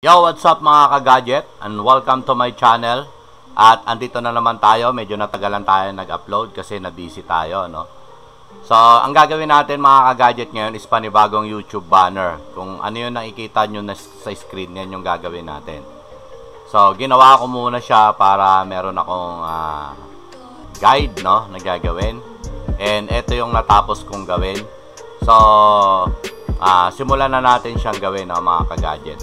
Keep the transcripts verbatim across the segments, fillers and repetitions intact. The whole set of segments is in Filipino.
Yo, what's up mga ka-gadget? And welcome to my channel. At andito na naman tayo, medyo natagalan tayo nag-upload kasi na-busy tayo, no? So, ang gagawin natin mga ka-gadget ngayon is panibagong YouTube banner. Kung ano yung nakikita nyo na sa screen, yan yung gagawin natin. So, ginawa ko muna siya para meron akong uh, guide, no, na gagawin. And ito yung natapos kong gawin. So, uh, simulan na natin siyang gawin, no, mga ka-gadget.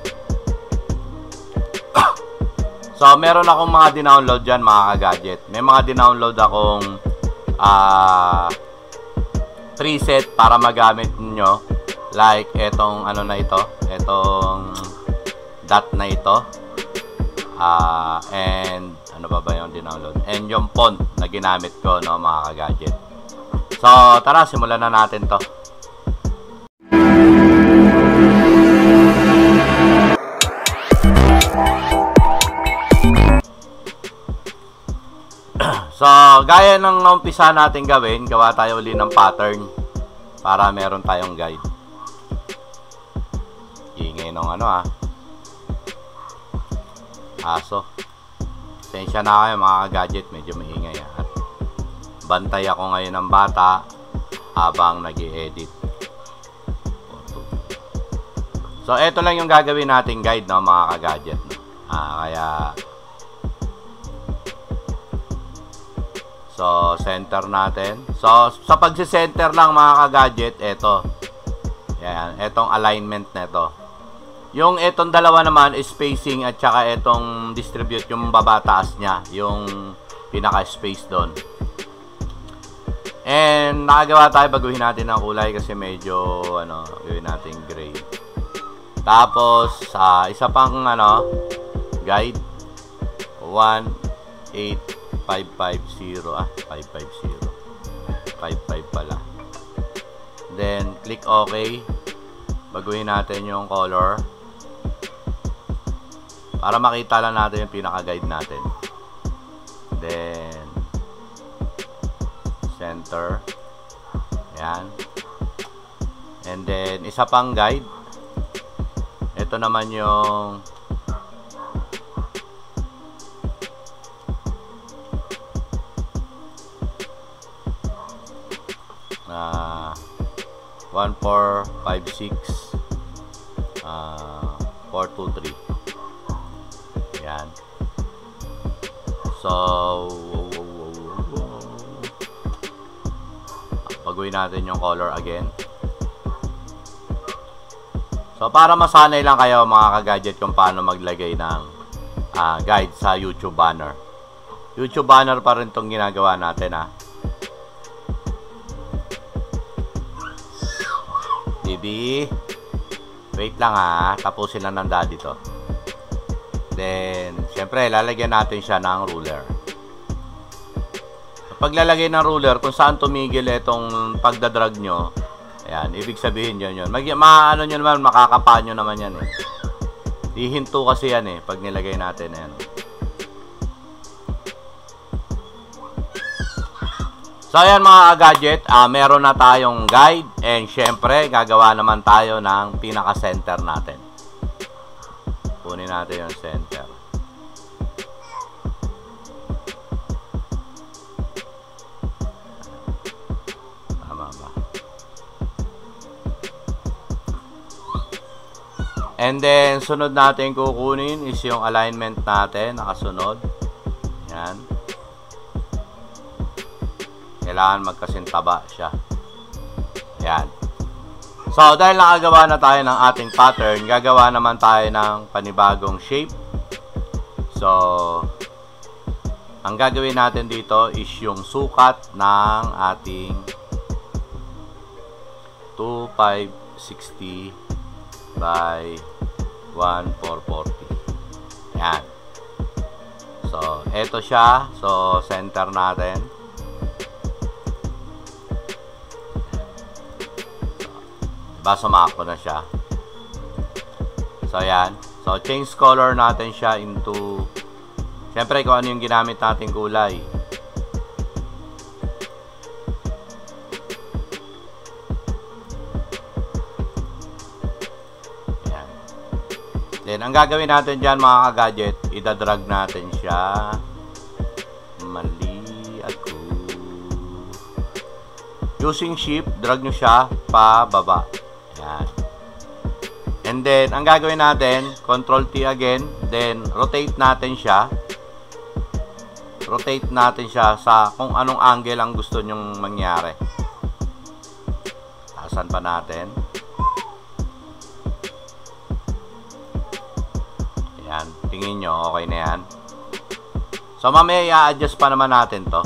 So, meron akong mga dinownload dyan, mga ka-gadget. May mga dinownload akong uh, preset para magamit nyo. Like, etong ano na ito. Etong dot na ito. Uh, and, ano ba ba yung dinownload? And yung font na ginamit ko, no, mga ka-gadget. So, tara, simulan na natin to. So, gaya ng naumpisa natin gawin, gawa tayo uli ng pattern para meron tayong guide. Ingay nung ano ah. Aso. Sensya na kayo mga gadget, medyo maingay ah. At bantay ako ngayon ng bata habang nag-i-edit. So, eto lang yung gagawin nating guide, no, mga ka-gadget. No? Ah, kaya so, center natin. So, sa pagsi-center lang mga ka-gadget, eto. Yan, etong alignment nito. Yung etong dalawa naman is spacing at saka etong distribute yung babataas niya, yung pinaka-space doon. And nakagawa tayo, baguhin natin ang kulay kasi medyo ano, gawin natin gray. Tapos, uh, isa pang ano, guide one eight five five zero ah, five five zero. five five pala. Then click OK. Baguhin natin yung color para makita lang natin yung pinaka-guide natin. Then center. Ayan. And then isa pang guide. Ito naman yung Uh, one four five six uh, four two three. Yan. So, baguhin natin yung color again. So, para masanay lang kayo mga ka-gadget kung paano maglagay ng uh, guide sa YouTube banner. YouTube banner pa rin itong ginagawa natin ah. Baby, wait lang ha, tapusin lang ng daddy to. Then, syempre, lalagyan natin siya ng ruler. Paglalagay ng ruler, kung saan tumigil itong pagdadrag nyo, ayan, ibig sabihin yun yun. Mag ma ano nyo naman, makakapa nyo naman yan eh. Hihinto kasi yan eh, pag nilagay natin yan. So, ayan mga gadget, uh, meron na tayong guide and syempre, gagawa naman tayo ng pinaka-center natin. Kunin natin yung center. Tama ba? And then, sunod natin kukunin is yung alignment natin, nakasunod. Yan. Kailangan magkasintaba siya. Ayan. So, dahil nakagawa na tayo ng ating pattern, gagawa naman tayo ng panibagong shape. So, ang gagawin natin dito is yung sukat ng ating two five sixty by one four forty. Ayan. So, eto siya. So, center natin. Diba, sumakto na siya. So, ayan. So, change color natin siya into, syempre, kung ano yung ginamit nating kulay. Ayan. Then, ang gagawin natin dyan mga ka-gadget, idadrag natin siya. Mali ako. Using shift, drag nyo siya pababa. Yan. And then, ang gagawin natin, control T again. Then, rotate natin siya. Rotate natin siya sa kung anong angle ang gusto nyong mangyari. Taasan pa natin. Yan. Tingin nyo, okay na yan. So, mamaya i-adjust pa naman natin to.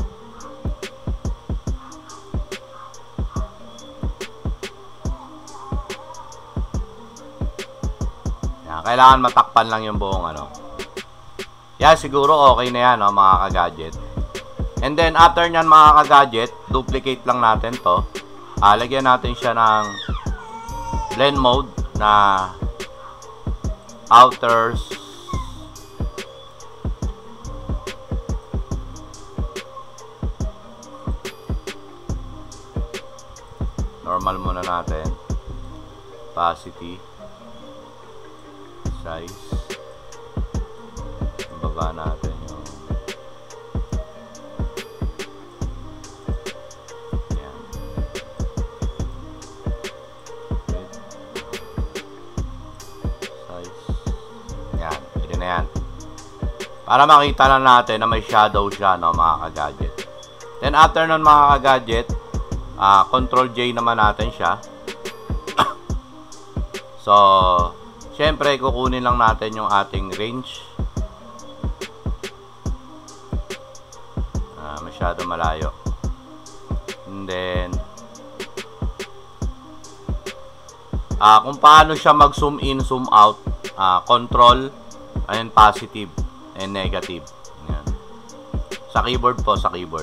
Yan. Kailangan matakpan lang yung buong ano. Yan, siguro okay na yan, no, mga ka-gadget. And then, after nyan, mga ka-gadget, duplicate lang natin to. Ah, lagyan natin siya ng blend mode na outers. Normal muna natin. Opacity. Size. Baba natin yung yan. Size. Yan. Pwede na yan. Para makita lang natin na may shadow siya, no, mga ka-gadget. Then after nun, mga ka-gadget, uh, control J naman natin siya. So, syempre, kukunin lang natin yung ating range. Masyado malayo. And then uh, kung paano siya mag zoom in, zoom out, uh, control and positive and negative. Yan. Sa keyboard po, sa keyboard.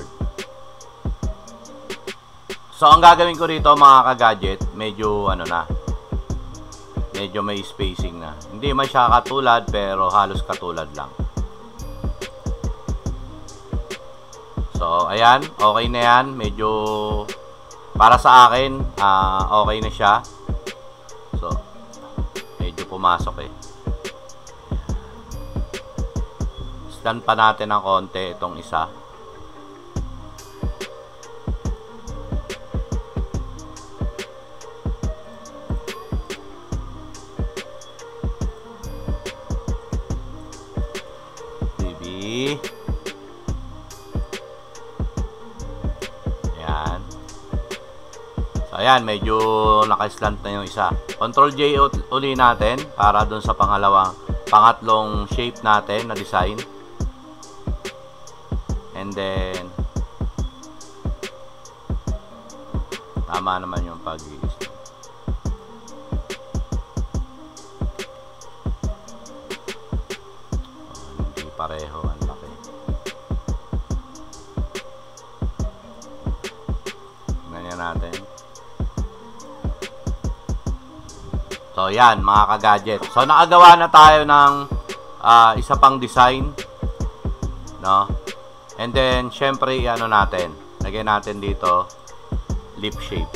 So ang gagawin ko rito mga ka-gadget, medyo ano na, medyo may spacing na. Hindi man siya katulad pero halos katulad lang. So, ayan. Okay na yan. Medyo para sa akin, uh, okay na siya. So, medyo pumasok eh. Stand pa natin ng konti itong isa. Baby. Ayan, medyo naka-slant na yung isa. Control J uli natin para dun sa pangalawang, pangatlong shape natin na design. And then, tama naman yung pag-i-slant. Oh, hindi pareho. Ang laki. Ganyan natin. So, yan, mga ka-gadget. So, nakagawa na tayo ng uh, isa pang design. No? And then, syempre, ano natin. Lagyan natin dito, lip shape.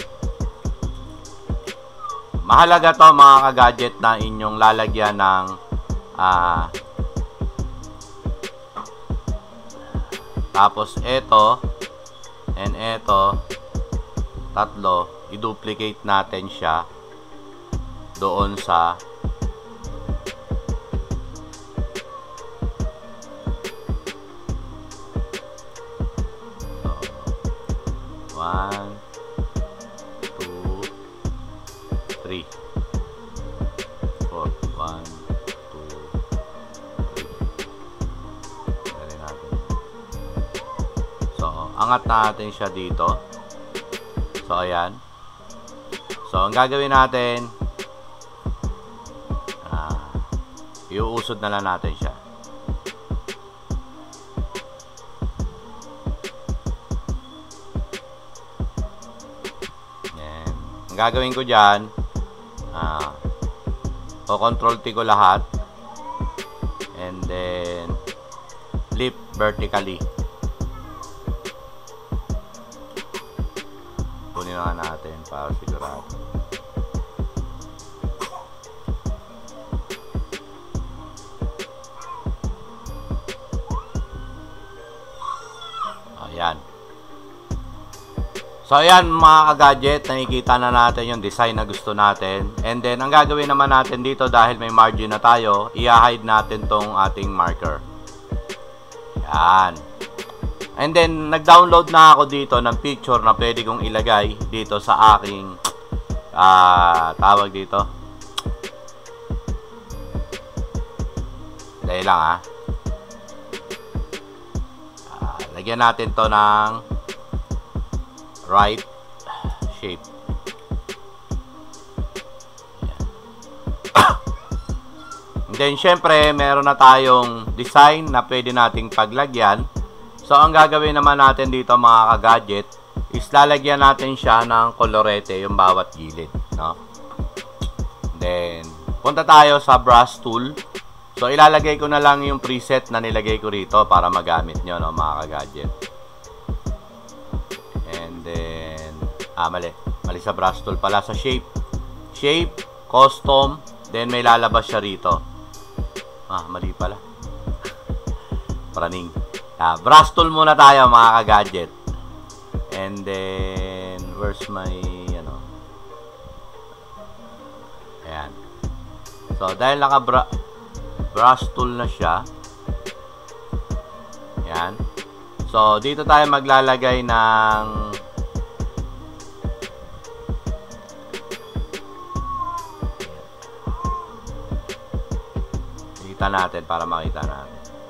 Mahalaga to mga ka-gadget na inyong lalagyan ng uh, tapos, eto and eto, tatlo, i-duplicate natin siya doon sa so, one, two, three, four, one, two, three. Galing natin. So, angat natin siya dito. So, ayan. So, ang gagawin natin, iuusod na lang natin siya. Yan. Ang gagawin ko dyan, uh, o control T ko lahat. And then, flip vertically. Kunin na natin para sigurado. Yan. So, ayan mga ka-gadget, nakikita na natin yung design na gusto natin. And then, ang gagawin naman natin dito dahil may margin na tayo, i-hide natin tong ating marker. Yan. And then, nag-download na ako dito ng picture na pwede kong ilagay dito sa aking uh, tawag dito. Dahil lang ha. Uh, lagyan natin to ng right shape. And then, syempre, meron na tayong design na pwede nating paglagyan. So, ang gagawin naman natin dito mga ka-gadget is lalagyan natin siya ng kolorete yung bawat gilid, no? Then, punta tayo sa brush tool. So, ilalagay ko na lang yung preset na nilagay ko rito para magamit nyo, no, mga ka-gadget. And then, ah, mali. Mali sa brush tool pala, sa shape. Shape, custom, then may lalabas siya rito. Ah, mali pala. Praning. Ah, brush tool muna tayo mga ka-gadget. And then, where's my, ano? Ayan. So, dahil naka-brush tool na siya. Ayan. So, dito tayo maglalagay ng kita natin para makita natin.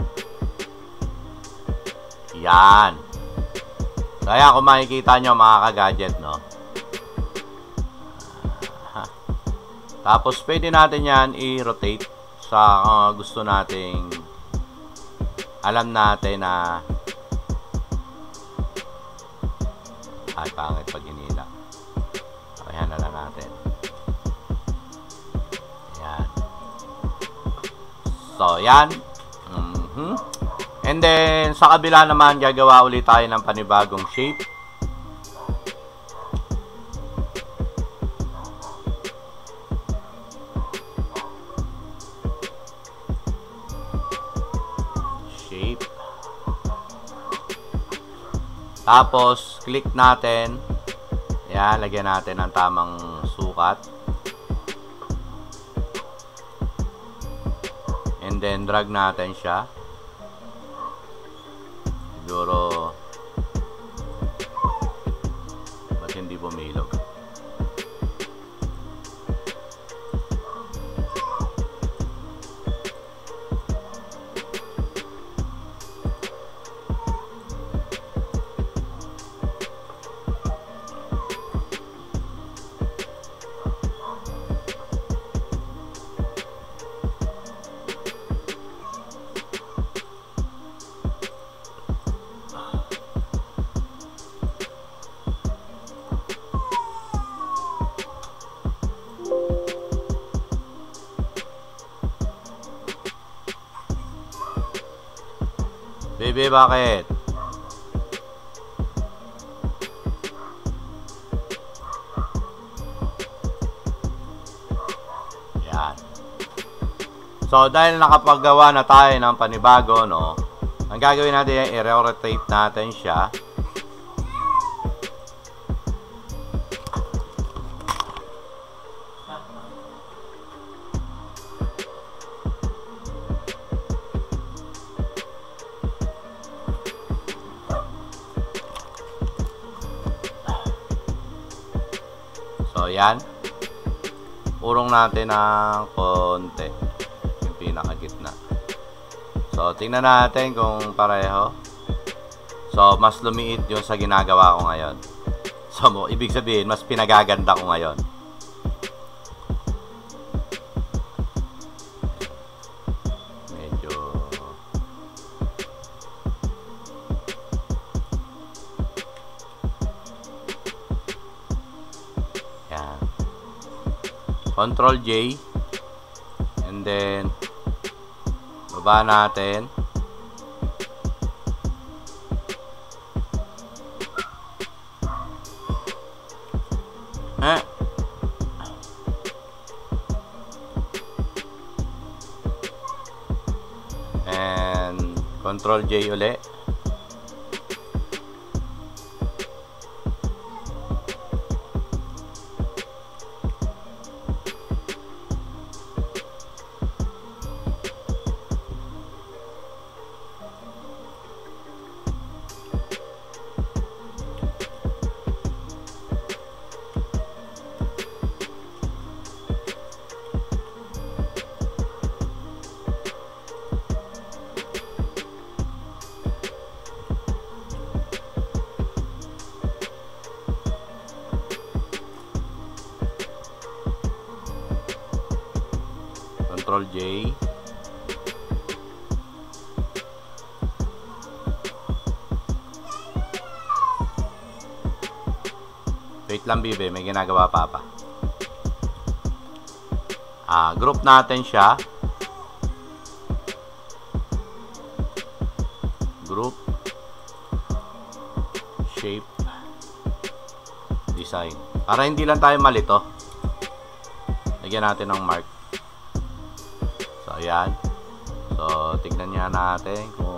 Yan. Kaya kung makikita nyo mga ka-gadget, no? Uh, tapos pwede natin yan i-rotate sa uh, gusto nating alam natin na ay pangit pag inila. Ayan na lang natin. Yan. So, yan. Mm-hmm. And then, sa kabila naman, gagawa ulit tayo ng panibagong shape. Shape. Tapos, click natin. Ayan, lagyan natin ng tamang sukat. And then, drag natin siya. Siguro ba't hindi bumilog? Bebe, bakit? Yan. So, dahil nakapaggawa na tayo ng panibago, no? Ang gagawin natin ay i-rotate natin siya. So, yan. Urong natin ng konti. Yung pinakagitna. So, tingnan natin kung pareho. So, mas lumiit yung sa ginagawa ko ngayon. So, ibig sabihin, mas pinagaganda ko ngayon. Medyo yan. Control J. And then baba natin. Eh. And Control J uli. Control J. Wait lang, bibe, may ginagawa pa pa. Ah, group natin siya. Group, shape, design. Para hindi lang tayo malito, lagyan natin ng mark. So, ayan. So, tignan niya natin kung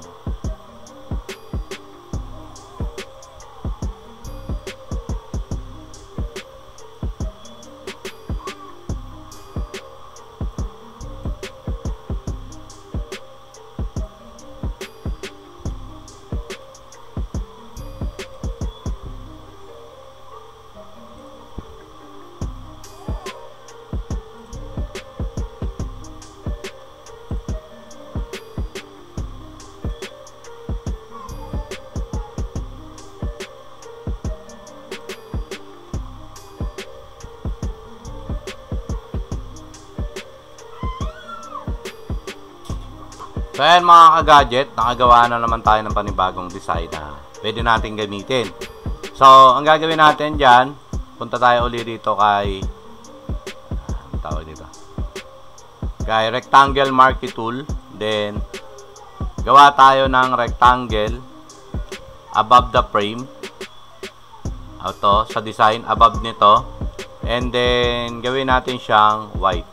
So ayan mga ka-gadget, nakagawa na naman tayo ng panibagong design na pwede natin gamitin. So, ang gagawin natin dyan, punta tayo ulit dito kay ang tawag dito kay Rectangle Marquee Tool. Then, gawa tayo ng rectangle above the frame. Ito, sa design, above nito. And then, gawin natin siyang white.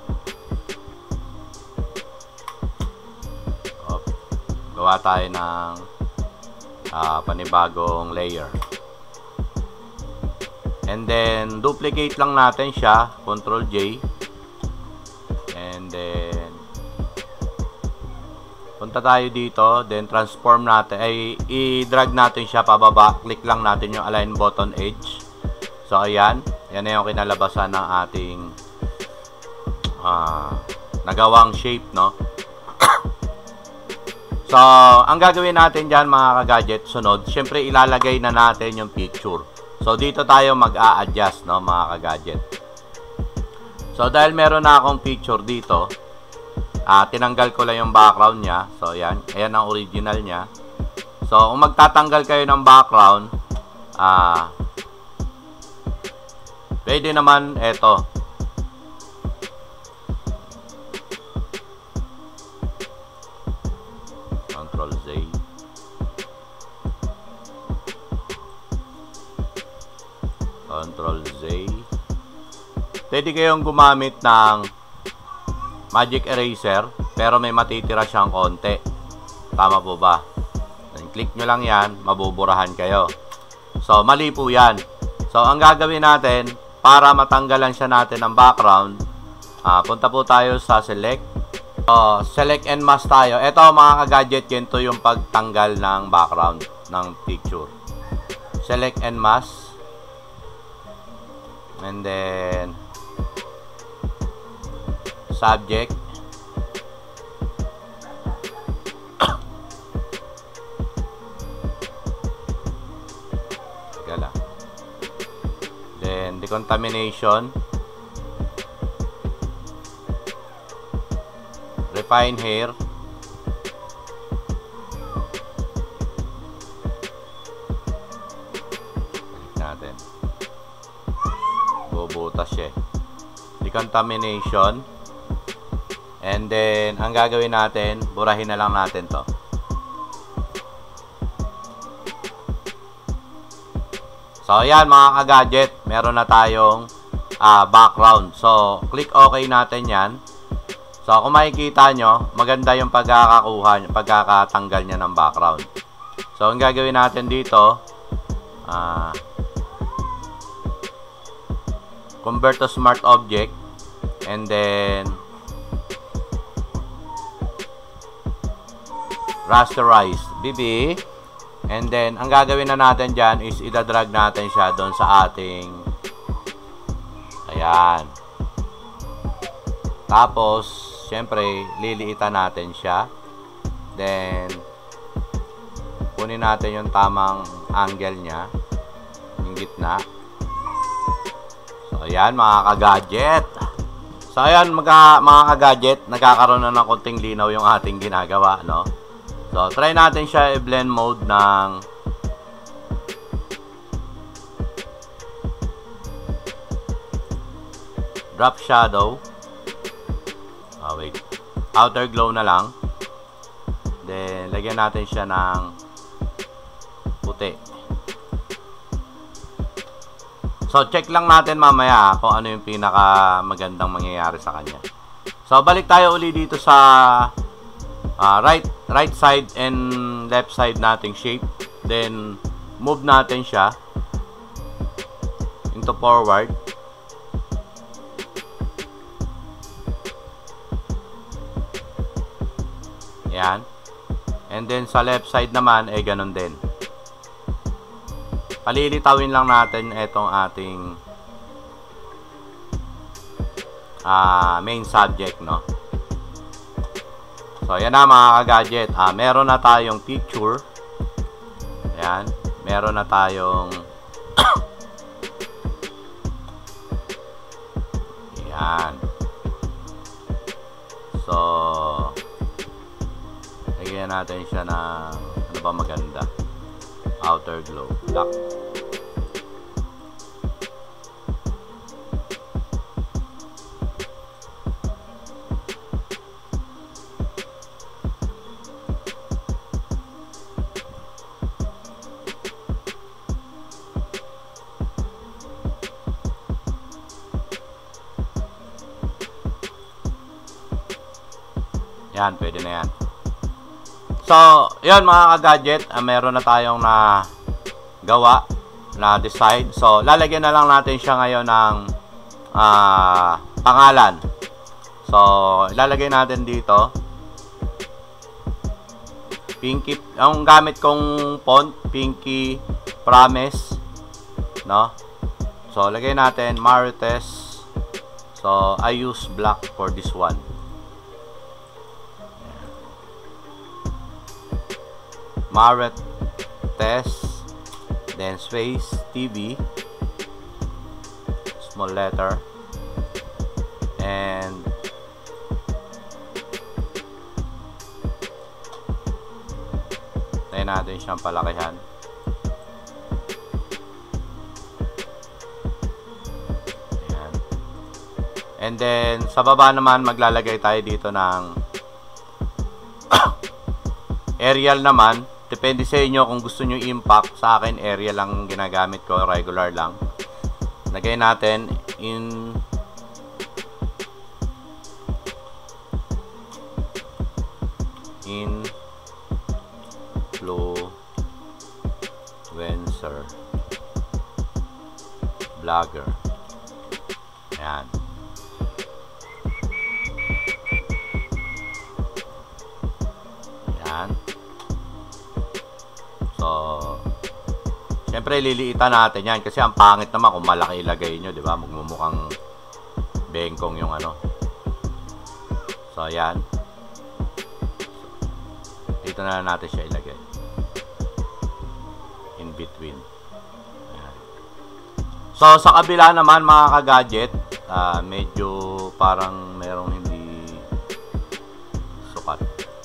Gawa tayo ng uh, panibagong layer. And then, duplicate lang natin siya. Control J. And then, punta tayo dito. Then, transform natin. Ay, i-drag natin siya pababa. Click lang natin yung align button edge. So, ayan. Yan na yung kinalabasan ng ating uh, nagawang shape, no? So, ang gagawin natin dyan mga ka-gadget, sunod, syempre ilalagay na natin yung picture. So, dito tayo mag-a-adjust, no, mga ka-gadget. So, dahil meron na akong picture dito, uh, tinanggal ko lang yung background niya. So, ayan. Ayan ang original niya. So, kung magtatanggal kayo ng background, ah, uh, pwede naman, eto. Control Z. Control Z. Pwede kayong gumamit ng magic eraser, pero may matitira siyang konti. Tama po ba? Then, click nyo lang yan, mabuburahan kayo. So, mali po yan. So, ang gagawin natin, para matanggalan siya natin ng background, uh, punta po tayo sa select. So, select and mask tayo. Ito mga ka-gadget, yun to yung pagtanggal ng background ng picture. Select and mask. And then, subject. Gala. Then, decontamination. Refine hair. Balik natin. Bubutas siya. Decontamination. And then, ang gagawin natin, burahin na lang natin to. So, ayan mga ka-gadget, meron na tayong uh, background. So, click OK natin yan. So, kung makikita nyo, maganda yung pagkakakuha, pagkakatanggal niya ng background. So, ang gagawin natin dito, uh, convert to smart object, and then rasterize, B B. And then, ang gagawin na natin dyan is idadrag natin siya doon sa ating, ayan. Tapos, syempre, liliitan natin siya. Then, kunin natin yung tamang angle niya, yung gitna. So, ayan mga ka-gadget. So, ayan, mga, mga ka-gadget, nagkakaroon na ng konting linaw yung ating ginagawa, no? So, try natin siya i-blend mode ng drop shadow. Oh, wait. Outer glow na lang. Then, lagyan natin siya ng puti. So, check lang natin mamaya kung ano yung pinaka magandang mangyayari sa kanya. So, balik tayo uli dito sa uh, right, right side and left side nating shape. Then, move natin siya into forward. Yan. And then, sa left side naman, eh, ganun din. Palilitawin lang natin itong ating uh, main subject, no? So, yan na mga ka-gadget. Uh, meron na tayong picture. Yan. Meron na tayong yan. So, lagyan natin siya ng ano ba maganda? Outer glow. Black. Yan, pwede na yan. So, yun mga ka-gadget, uh, meron na tayong na gawa, na design. So, lalagyan na lang natin siya ngayon ng uh, pangalan. So, ilalagay natin dito Pinky, ang gamit kong font, Pinky Promise, no? So, lagay natin Marites. So, I use black for this one. Marites, then space T V, small letter, and tayo natin siyang palakihan. Ayan. And then sa baba naman maglalagay tayo dito ng Arial naman. Depende sa inyo kung gusto nyo impact. Sa akin, area lang ginagamit ko. Regular lang. Lagay natin in influencer vlogger. Ayan. Ayan. So, siyempre liliitan natin yan kasi ang pangit naman kung malaki ilagay nyo, di ba? Magmumukhang bengkong yung ano. So, ayan. Dito na natin siya ilagay. In between. Ayan. So, sa kabila naman mga ka-gadget, uh, medyo parang merong hindi sukat.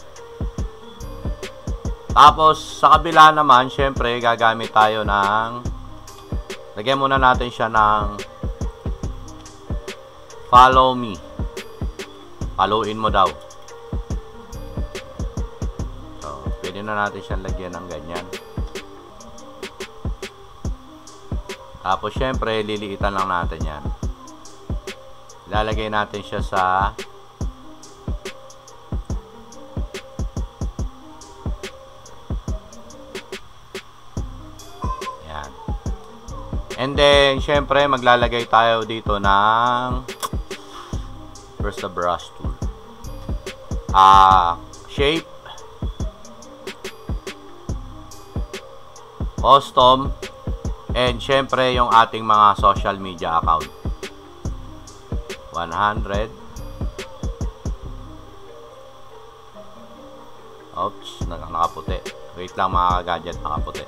Tapos, sa kabila naman, syempre, gagamit tayo ng lagyan muna natin siya ng follow me. Followin mo daw. So, pwede na natin siyang lagyan ng ganyan. Tapos, syempre, liliitan lang natin yan. Ilalagay natin siya sa and then, syempre, maglalagay tayo dito ng where's the brush tool? Ah, uh, shape, custom, and syempre, yung ating mga social media account. one hundred. Oops, nakaputi. Wait lang mga gadget, nakaputi.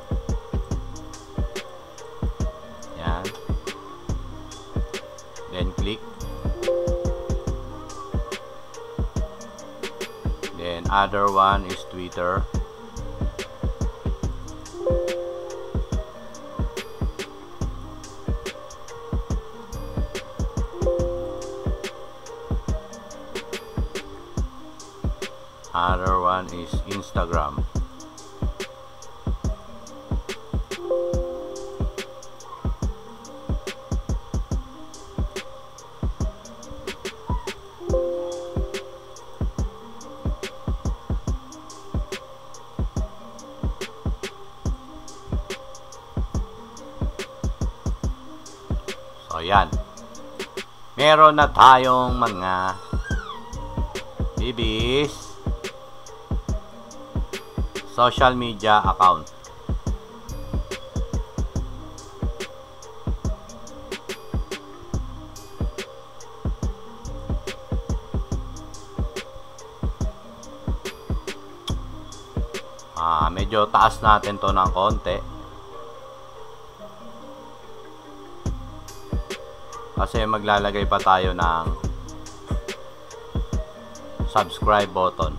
Then click. Then other one is Twitter. Other one is Instagram. So yan. Meron na tayong mga bibis social media account. Ah, medyo taas natin to ng konti. Kasi maglalagay pa tayo ng subscribe button.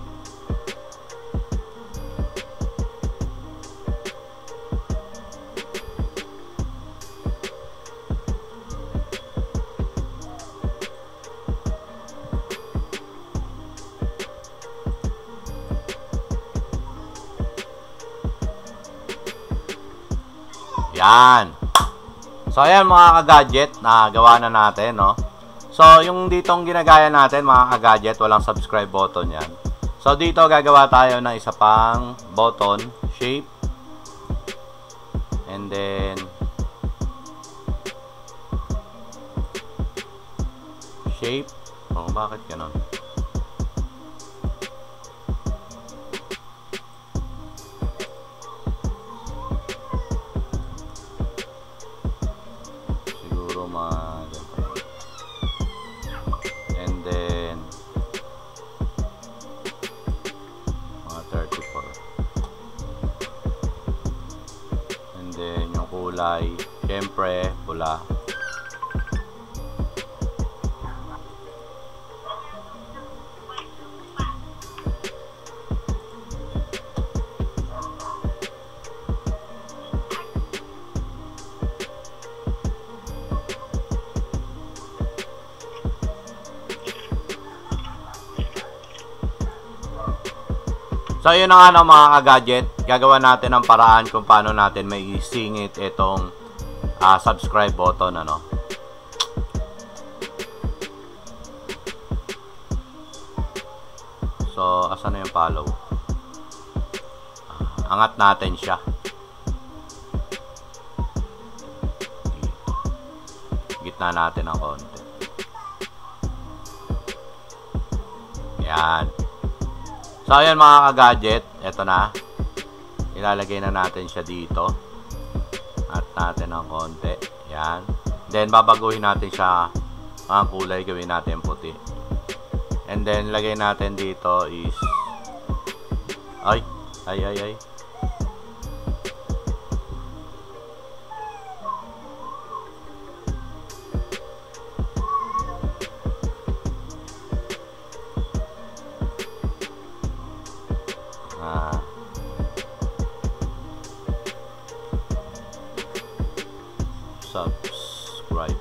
Yan. So, ayan mga ka-gadget na gawa na natin, no? So, yung ditong ginagaya natin, mga ka-gadget, walang subscribe button yan. So, dito gagawa tayo ng isa pang button, shape. And then, shape. Oh, bakit ganon? And then mga thirty-four. And then yung kulay, syempre pula. So, yun na nga no, mga ka-gadget. Gagawa natin ang paraan kung paano natin may isingit itong uh, subscribe button, ano. So, asan na yung follow? Uh, angat natin siya. Gitna natin ng konti. Yan. So, ayan mga ka-gadget, eto na. Ilalagay na natin siya dito. At natin ng konti. Yan. Then, babaguhin natin siya ang kulay. Gawin natin puti. And then, lagay natin dito is ay, ay, ay, ay. Ah. Subscribe.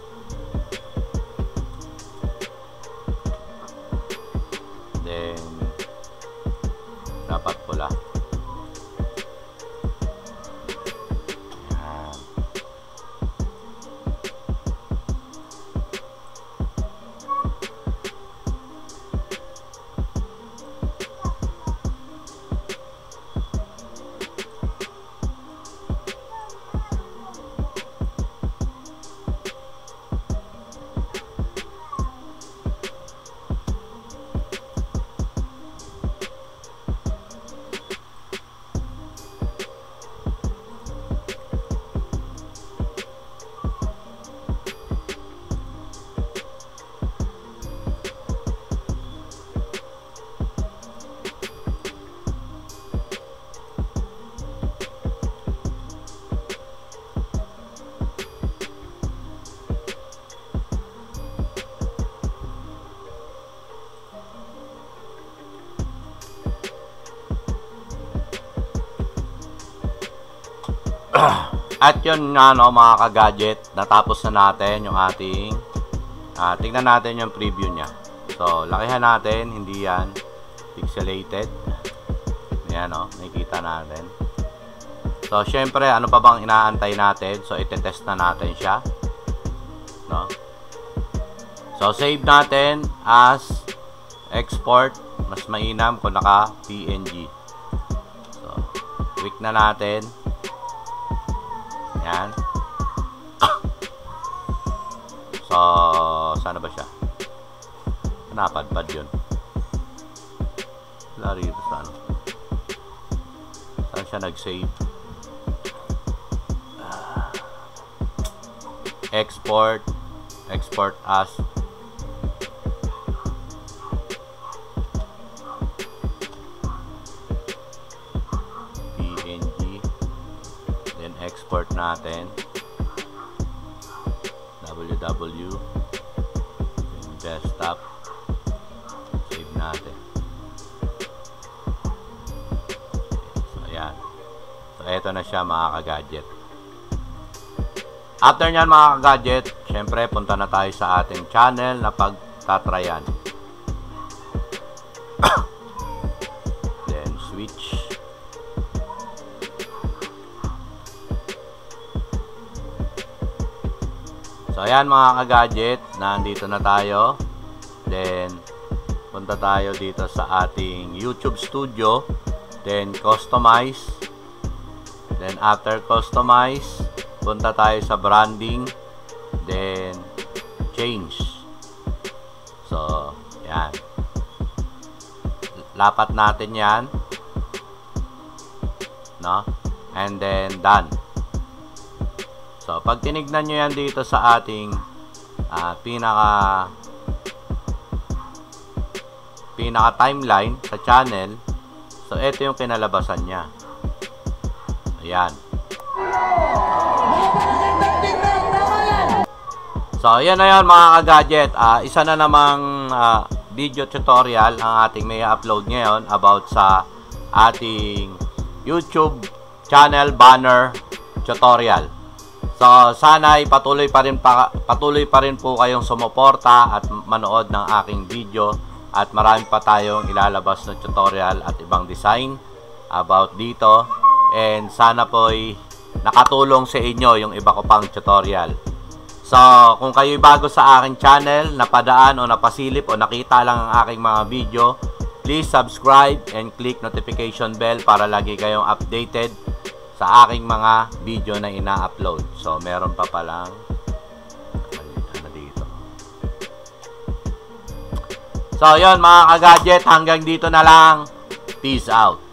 Then dapat pula. Yan. At yun nga, no, mga ka-gadget, natapos na natin yung ating uh, tingnan natin yung preview nya. So lakihan natin, hindi yan pixelated. Yan, no, nakikita natin. So syempre, ano pa bang inaantay natin? So itetest na natin siya, no? So save natin as export. Mas mainam kung naka P N G. So click na natin. Yan. So sana ba siya? Napadpad yun. Wala rito sa ano. Saan siya nag-save? Export. Export as P N G. Then export natin. W W. Then desktop. Save natin. So ayan. So eto na siya, mga ka-gadget. After nyan, mga ka-gadget, syempre punta na tayo sa ating channel na pagtatryan. Then switch. So ayan, mga ka-gadget, nandito na tayo. Then punta tayo dito sa ating YouTube Studio. Then customize. Then after customize, punta tayo sa branding, then change. So yan, lapat natin yan, no? And then done. So pag tinignan nyo yan dito sa ating uh, pinaka pinaka timeline sa channel, so ito yung kinalabasan nya. Ayan. So, ayan na yan, mga ka-gadget. Uh, isa na namang uh, video tutorial ang ating may upload ngayon about sa ating YouTube channel banner tutorial. So, sana ay patuloy pa rin, pa, patuloy pa rin po kayong sumuporta at manood ng aking video. At marami pa tayong ilalabas na tutorial at ibang design about dito. And sana po ay nakatulong sa inyo yung iba ko pang tutorial. So, kung kayo bago sa aking channel, napadaan o napasilip o nakita lang ang aking mga video, please subscribe and click notification bell para lagi kayong updated sa aking mga video na ina-upload. So, meron pa palang ano dito. So, yun, mga ka-gadget, hanggang dito na lang. Peace out.